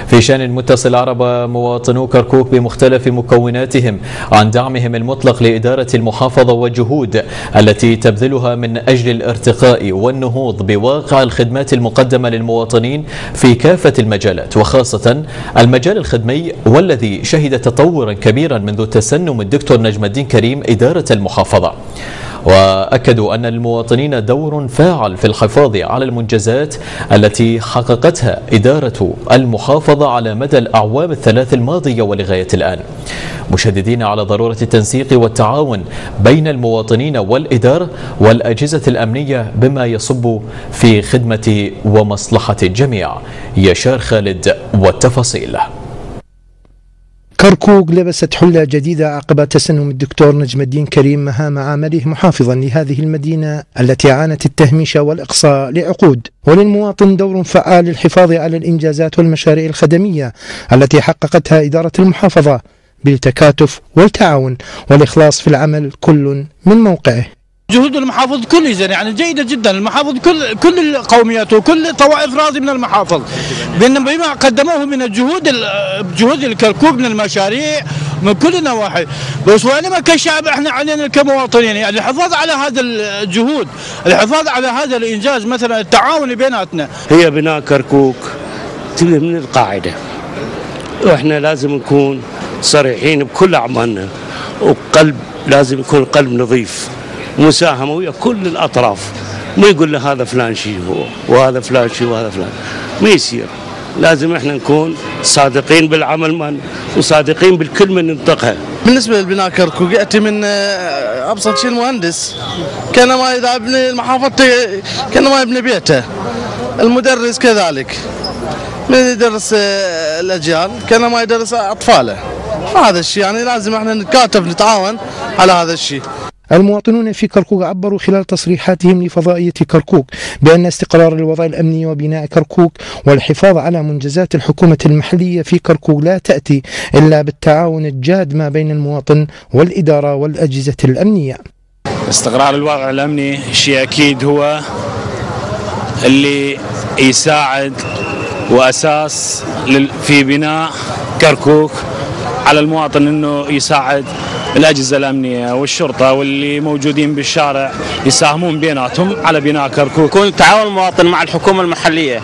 في شأن متصل عرب مواطنو كركوك بمختلف مكوناتهم عن دعمهم المطلق لإدارة المحافظة والجهود التي تبذلها من أجل الارتقاء والنهوض بواقع الخدمات المقدمة للمواطنين في كافة المجالات، وخاصة المجال الخدمي والذي شهد تطورا كبيرا منذ تسنم الدكتور نجم الدين كريم إدارة المحافظة. وأكدوا أن المواطنين دور فاعل في الحفاظ على المنجزات التي حققتها إدارة المحافظة على مدى الأعوام الثلاث الماضية ولغاية الآن، مشددين على ضرورة التنسيق والتعاون بين المواطنين والإدارة والأجهزة الأمنية بما يصب في خدمة ومصلحة الجميع. يشار خالد والتفاصيل. كركوك لبست حلة جديدة عقب تسنم الدكتور نجم الدين كريم مهام عمله محافظا لهذه المدينة التي عانت التهميش والإقصاء لعقود، وللمواطن دور فعال للحفاظ على الإنجازات والمشاريع الخدمية التي حققتها إدارة المحافظة بالتكاتف والتعاون والإخلاص في العمل كل من موقعه. جهود المحافظ كل يعني جيدة جدا. المحافظ كل القوميات وكل طوائف راضي من المحافظ بما قدموه من جهود الكركوك من المشاريع من كل النواحي. بس وإنما كشعب احنا علينا كمواطنين يعني الحفاظ على هذا الجهود، الحفاظ على هذا الإنجاز، مثلا التعاون بيناتنا. هي بناء كركوك تبدأ من القاعدة، واحنا لازم نكون صريحين بكل أعمالنا، وقلب لازم يكون قلب نظيف، مساهمة ويا كل الأطراف، ما يقول له هذا فلان شيء هو وهذا فلان شيء وهذا فلان، ما يصير. لازم احنا نكون صادقين بالعمل وصادقين بالكل من ننطقها. بالنسبة للبناء كركوك يأتي من أبسط شيء المهندس، كانما إذا ابني المحافظة كانما يبني بيته، المدرس كذلك من يدرس الأجيال كانما يدرس أطفاله. هذا الشيء يعني لازم احنا نتكاتف نتعاون على هذا الشيء. المواطنون في كركوك عبروا خلال تصريحاتهم لفضائية كركوك بأن استقرار الوضع الأمني وبناء كركوك والحفاظ على منجزات الحكومة المحلية في كركوك لا تأتي إلا بالتعاون الجاد ما بين المواطن والإدارة والأجهزة الأمنية. استقرار الوضع الأمني شيء أكيد هو اللي يساعد وأساس في بناء كركوك على المواطن أنه يساعد الأجهزة الأمنية والشرطة واللي موجودين بالشارع يساهمون بيناتهم على بناء كركوك. يكون تعاون المواطن مع الحكومة المحلية.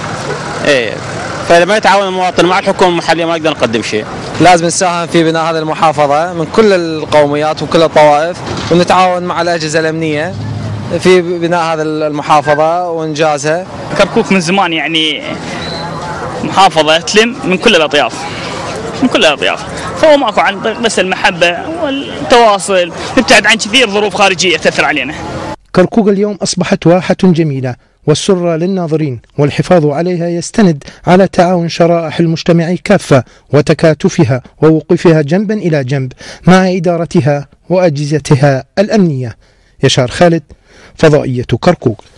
فإذا ما يتعاون المواطن مع الحكومة المحلية ما نقدر نقدم شيء. لازم نساهم في بناء هذه المحافظة من كل القوميات وكل الطوائف، ونتعاون مع الأجهزة الأمنية في بناء هذه المحافظة وإنجازها. كركوك من زمان يعني محافظة تلم من كل الأطياف، من كل الأطياف، فهو ماكو عن بس المحبة والتواصل، نبتعد عن كثير ظروف خارجية تأثر علينا. كركوك اليوم أصبحت واحة جميلة والسرة للناظرين، والحفاظ عليها يستند على تعاون شرائح المجتمع كافة وتكاتفها ووقوفها جنبا إلى جنب مع إدارتها وأجهزتها الأمنية. يشار خالد، فضائية كركوك.